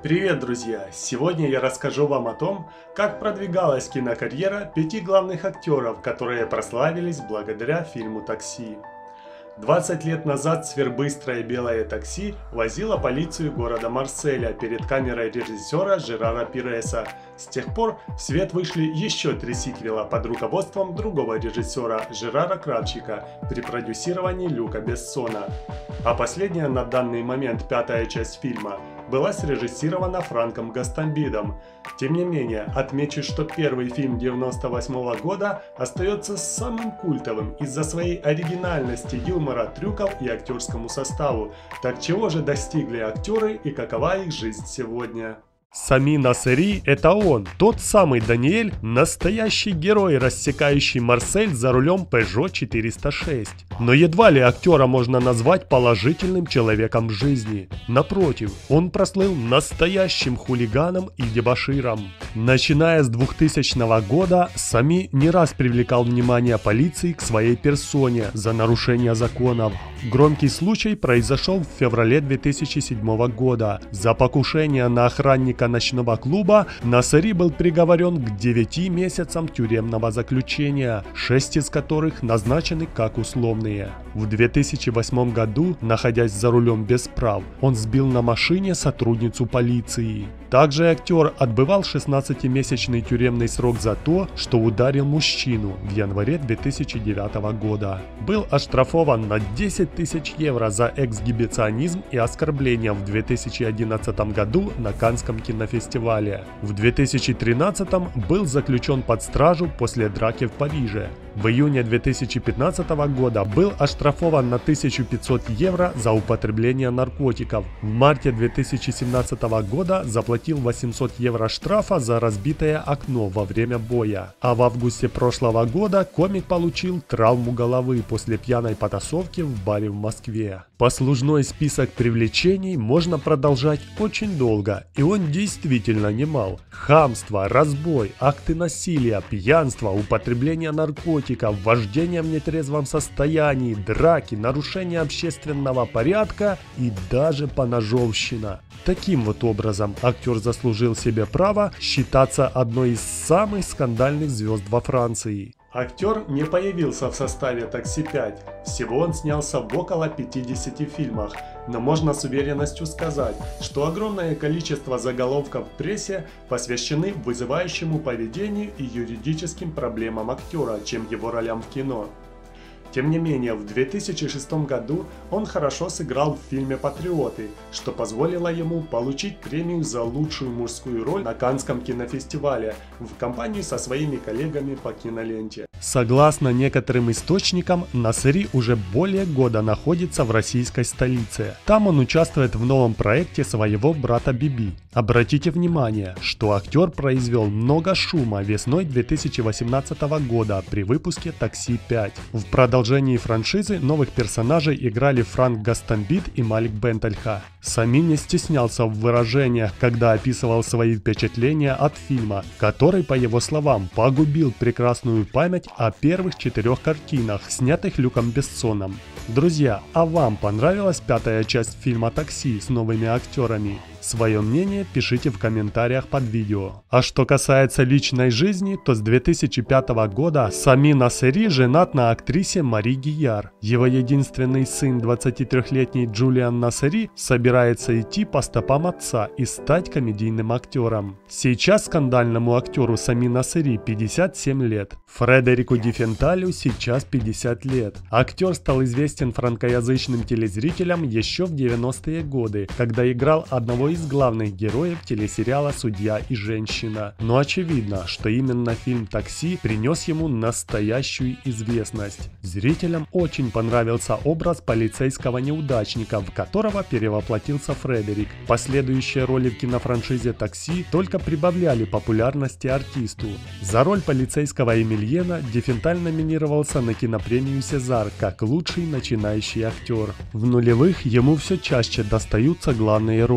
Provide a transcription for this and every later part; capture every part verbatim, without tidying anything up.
Привет, друзья! Сегодня я расскажу вам о том, как продвигалась кинокарьера пяти главных актеров, которые прославились благодаря фильму «Такси». двадцать лет назад сверхбыстрое белое такси возило полицию города Марселя перед камерой режиссера Жерара Пиреса. С тех пор в свет вышли еще три сиквела под руководством другого режиссера Жерара Кравчика при продюсировании Люка Бессона. А последняя на данный момент пятая часть фильма была срежиссирована Франком Гастамбидом. Тем не менее, отмечу, что первый фильм девяносто восьмого года остается самым культовым из-за своей оригинальности, юмора, трюков и актерскому составу. Так чего же достигли актеры и какова их жизнь сегодня? Сами Нассери – это он, тот самый Даниэль, настоящий герой, рассекающий Марсель за рулем Peugeot четыреста шесть. Но едва ли актера можно назвать положительным человеком в жизни. Напротив, он прослыл настоящим хулиганом и дебоширом. Начиная с двухтысячного года, Сами не раз привлекал внимание полиции к своей персоне за нарушение законов. Громкий случай произошел в феврале две тысячи седьмого года. За покушение на охранника ночного клуба Нассери был приговорен к девяти месяцам тюремного заключения, шесть из которых назначены как условные. В две тысячи восьмом году, находясь за рулем без прав, он сбил на машине сотрудницу полиции. Также актер отбывал шестнадцатимесячный тюремный срок за то, что ударил мужчину в январе две тысячи девятого года. Был оштрафован на десять тысяч евро за эксгибиционизм и оскорбление в две тысячи одиннадцатом году на Каннском кинофестивале. В две тысячи тринадцатом был заключен под стражу после драки в Париже. В июне две тысячи пятнадцатого года был оштрафован на тысячу пятьсот евро за употребление наркотиков. В марте две тысячи семнадцатого года заплатил восемьсот евро штрафа за разбитое окно во время боя. А в августе прошлого года комик получил травму головы после пьяной потасовки в баре в Москве. Послужной список привлечений можно продолжать очень долго, и он действительно немал. Хамство, разбой, акты насилия, пьянство, употребление наркотиков, вождение в нетрезвом состоянии, драки, нарушение общественного порядка и даже поножовщина. Таким вот образом актер заслужил себе право считаться одной из самых скандальных звезд во Франции. Актер не появился в составе «Такси пять», всего он снялся в около пятидесяти фильмах, но можно с уверенностью сказать, что огромное количество заголовков в прессе посвящены вызывающему поведению и юридическим проблемам актера, чем его ролям в кино. Тем не менее, в две тысячи шестом году он хорошо сыграл в фильме «Патриоты», что позволило ему получить премию за лучшую мужскую роль на Каннском кинофестивале в компании со своими коллегами по киноленте. Согласно некоторым источникам, Нассери уже более года находится в российской столице. Там он участвует в новом проекте своего брата Биби. Обратите внимание, что актер произвел много шума весной две тысячи восемнадцатого года при выпуске «Такси пять». В продолжении франшизы новых персонажей играли Франк Гастамбид и Малик Бентальха. Сами не стеснялся в выражениях, когда описывал свои впечатления от фильма, который, по его словам, погубил прекрасную память о первых четырех картинах, снятых Люком Бессоном. Друзья, а вам понравилась пятая часть фильма «Такси» с новыми актерами? Свое мнение пишите в комментариях под видео. А что касается личной жизни, то с две тысячи пятого года Сами Нассери женат на актрисе Мари Гияр. Его единственный сын, двадцатитрёхлетний Джулиан Нассери, собирается идти по стопам отца и стать комедийным актером. Сейчас скандальному актеру Сами Нассери пятьдесят семь лет. Фредерику Ди Фенталю сейчас пятьдесят лет. Актер стал известен франкоязычным телезрителям еще в девяностые годы, когда играл одного из из главных героев телесериала «Судья и женщина». Но очевидно, что именно фильм «Такси» принес ему настоящую известность. Зрителям очень понравился образ полицейского неудачника, в которого перевоплотился Фредерик. Последующие роли в кинофраншизе «Такси» только прибавляли популярности артисту. За роль полицейского Эмильена Ди Фенталь номинировался на кинопремию «Сезар» как лучший начинающий актер. В нулевых ему все чаще достаются главные роли.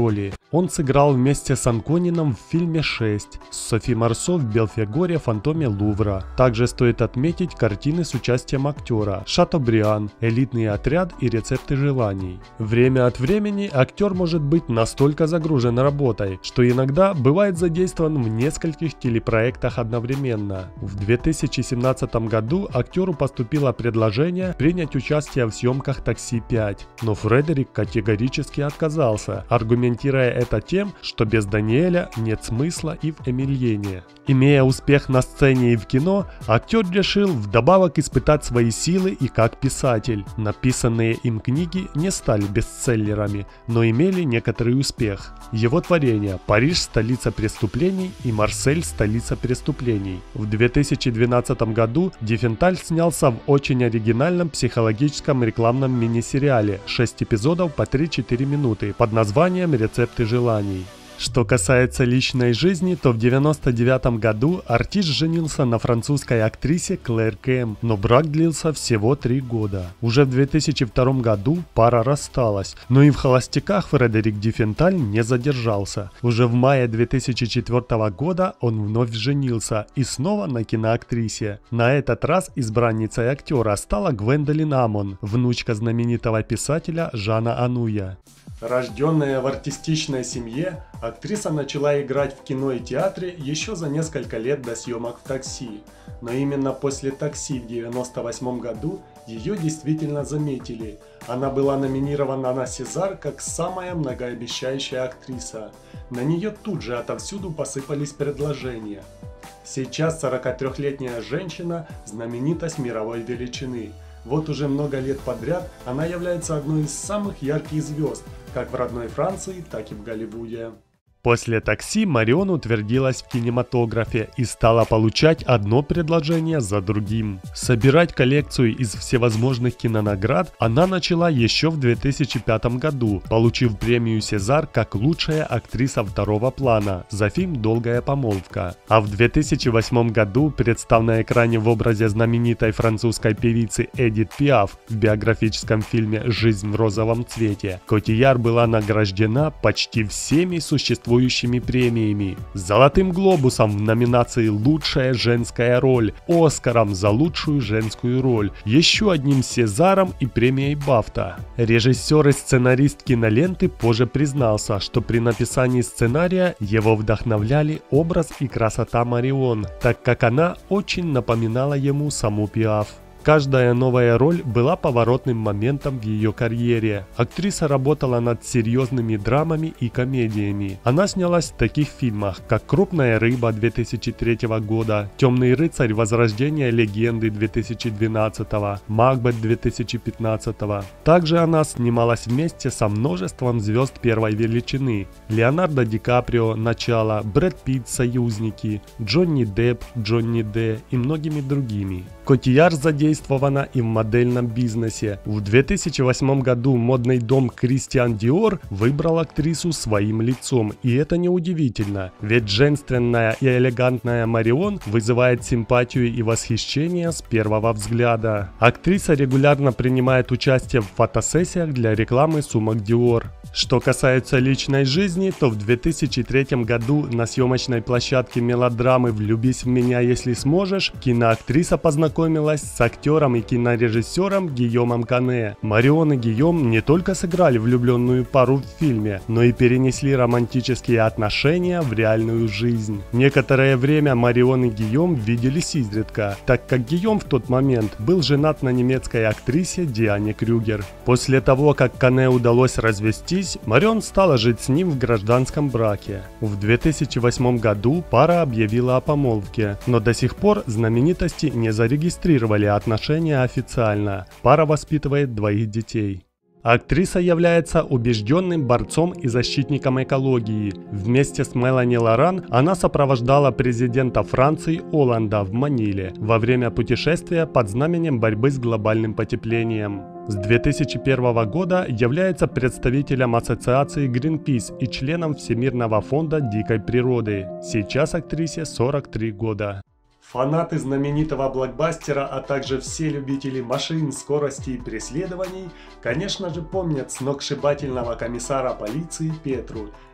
Он сыграл вместе с Анконином в фильме «шесть», с Софи Марсо в «Белфегоре. Фантоме Лувра». Также стоит отметить картины с участием актера «Шатобриан», «Элитный отряд» и «Рецепты желаний». Время от времени актер может быть настолько загружен работой, что иногда бывает задействован в нескольких телепроектах одновременно. В две тысячи семнадцатом году актеру поступило предложение принять участие в съемках «Такси пять», но Фредерик категорически отказался, аргументируя это тем, что без Даниэля нет смысла и в Эмильене. Имея успех на сцене и в кино, актер решил вдобавок испытать свои силы и как писатель. Написанные им книги не стали бестселлерами, но имели некоторый успех. Его творения «Париж. Столица преступлений» и «Марсель. Столица преступлений». В две тысячи двенадцатом году Диффенталь снялся в очень оригинальном психологическом рекламном мини-сериале шесть эпизодов по три-четыре минуты под названием «Рецепты желаний». Что касается личной жизни, то в девяносто девятом году артист женился на французской актрисе Клэр Кэм, но брак длился всего три года. Уже в две тысячи втором году пара рассталась, но и в холостяках Фредерик Диффенталь не задержался. Уже в мае две тысячи четвёртого года он вновь женился и снова на киноактрисе. На этот раз избранницей актера стала Гвендолин Амон, внучка знаменитого писателя Жана Ануя. Рожденная в артистичной семье, актриса начала играть в кино и театре еще за несколько лет до съемок в «Такси». Но именно после «Такси» в девяносто восьмом году ее действительно заметили. Она была номинирована на «Сезар» как самая многообещающая актриса. На нее тут же отовсюду посыпались предложения. Сейчас сорокатрёхлетняя женщина – знаменитость мировой величины. Вот уже много лет подряд она является одной из самых ярких звезд, как в родной Франции, так и в Голливуде. После «Такси» Марион утвердилась в кинематографе и стала получать одно предложение за другим. Собирать коллекцию из всевозможных кинонаград она начала еще в две тысячи пятом году, получив премию «Сезар» как лучшая актриса второго плана за фильм «Долгая помолвка». А в две тысячи восьмом году, представ на экране в образе знаменитой французской певицы Эдит Пиаф в биографическом фильме «Жизнь в розовом цвете», Котийяр была награждена почти всеми существующими премиями: Золотым глобусом в номинации «Лучшая женская роль», Оскаром за лучшую женскую роль, еще одним Сезаром и премией Бафта. Режиссер и сценарист киноленты позже признался, что при написании сценария его вдохновляли образ и красота Марион, так как она очень напоминала ему саму Пиаф. Каждая новая роль была поворотным моментом в ее карьере. Актриса работала над серьезными драмами и комедиями. Она снялась в таких фильмах, как «Крупная рыба» две тысячи третьего года, «Темный рыцарь. Возрождение легенды» две тысячи двенадцатого, «Макбет» две тысячи пятнадцатого. Также она снималась вместе со множеством звезд первой величины: Леонардо Ди Каприо «Начало», Брэд Питт «Союзники», Джонни Депп «Джонни Д» и многими другими. Котийяр задействована и в модельном бизнесе. В две тысячи восьмом году модный дом Кристиан Диор выбрал актрису своим лицом, и это неудивительно, ведь женственная и элегантная Марион вызывает симпатию и восхищение с первого взгляда. Актриса регулярно принимает участие в фотосессиях для рекламы сумок Dior. Что касается личной жизни, то в две тысячи третьем году на съемочной площадке мелодрамы «Влюбись в меня, если сможешь» киноактриса познакомилась с актером и кинорежиссером Гийомом Кане. Марион и Гийом не только сыграли влюбленную пару в фильме, но и перенесли романтические отношения в реальную жизнь. Некоторое время Марион и Гийом виделись изредка, так как Гийом в тот момент был женат на немецкой актрисе Диане Крюгер. После того, как Кане удалось развестись, Марион стала жить с ним в гражданском браке. В две тысячи восьмом году пара объявила о помолвке, но до сих пор знаменитости не зарегистрировали отношения официально. Пара воспитывает двоих детей. Актриса является убежденным борцом и защитником экологии. Вместе с Мелани Лоран она сопровождала президента Франции Олланда в Маниле во время путешествия под знаменем борьбы с глобальным потеплением. С две тысячи первого года является представителем ассоциации Greenpeace и членом Всемирного фонда дикой природы. Сейчас актрисе сорок три года. Фанаты знаменитого блокбастера, а также все любители машин, скорости и преследований, конечно же, помнят сногсшибательного комиссара полиции Петру.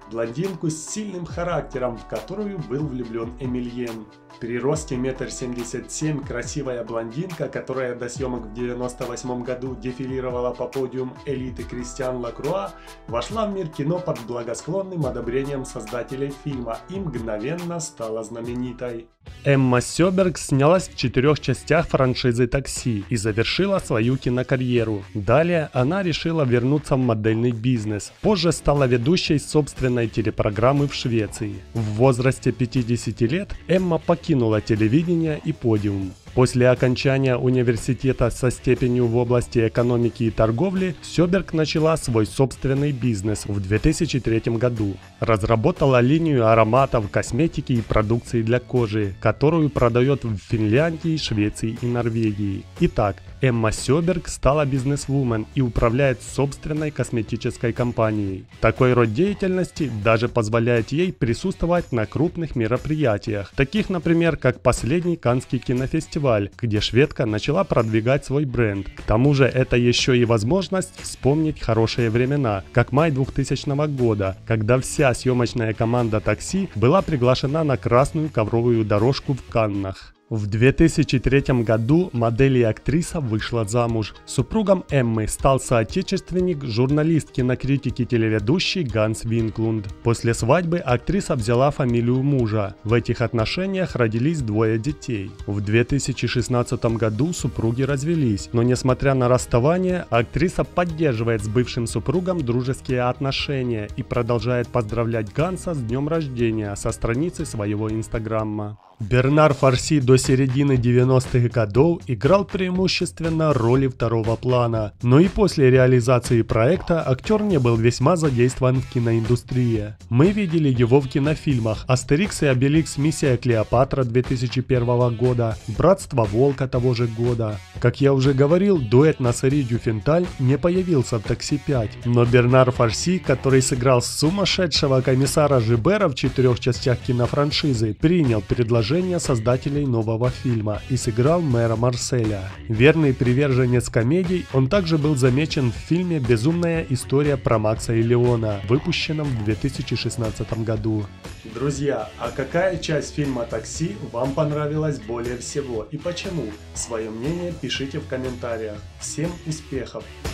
блондинку с сильным характером, в которую был влюблен Эмильен. При росте метр семьдесят семь красивая блондинка, которая до съемок в девяносто восьмом году дефилировала по подиум элиты Кристиан Лакруа, вошла в мир кино под благосклонным одобрением создателей фильма и мгновенно стала знаменитой. Эмма Сёберг снялась в четырех частях франшизы «Такси» и завершила свою кинокарьеру. Далее она решила вернуться в модельный бизнес. Позже стала ведущей собственной телепрограммы в Швеции. В возрасте пятидесяти лет Эмма покинула телевидение и подиум. После окончания университета со степенью в области экономики и торговли Сёберг начала свой собственный бизнес в две тысячи третьем году. Разработала линию ароматов, косметики и продукции для кожи, которую продает в Финляндии, Швеции и Норвегии. Итак, Эмма Сёберг стала бизнесвумен и управляет собственной косметической компанией. Такой род деятельности даже позволяет ей присутствовать на крупных мероприятиях, таких, например, как последний Каннский кинофестиваль, где шведка начала продвигать свой бренд. К тому же это еще и возможность вспомнить хорошие времена, как май двухтысячного года, когда вся съемочная команда «Такси» была приглашена на красную ковровую дорожку в Каннах. В две тысячи третьем году модель и актриса вышла замуж. Супругом Эммы стал соотечественник, журналист, кинокритик и телеведущий Ганс Винклунд. После свадьбы актриса взяла фамилию мужа. В этих отношениях родились двое детей. В две тысячи шестнадцатом году супруги развелись, но несмотря на расставание, актриса поддерживает с бывшим супругом дружеские отношения и продолжает поздравлять Ганса с днем рождения со страницы своего инстаграма. Бернар Форси до середины девяностых годов играл преимущественно роли второго плана, но и после реализации проекта актер не был весьма задействован в киноиндустрии. Мы видели его в кинофильмах «Астерикс и Обеликс. Миссия Клеопатра» две тысячи первого года, «Братство Волка» того же года. Как я уже говорил, дуэт Нассери Дюфенталь не появился в «Такси пять», но Бернар Форси, который сыграл сумасшедшего комиссара Жибера в четырех частях кинофраншизы, принял предложение создателей нового фильма и сыграл мэра Марселя. Верный приверженец комедий, он также был замечен в фильме «Безумная история про Макса и Леона», выпущенном в две тысячи шестнадцатом году. Друзья, а какая часть фильма «Такси» вам понравилась более всего и почему? Свое мнение пишите в комментариях. Всем успехов!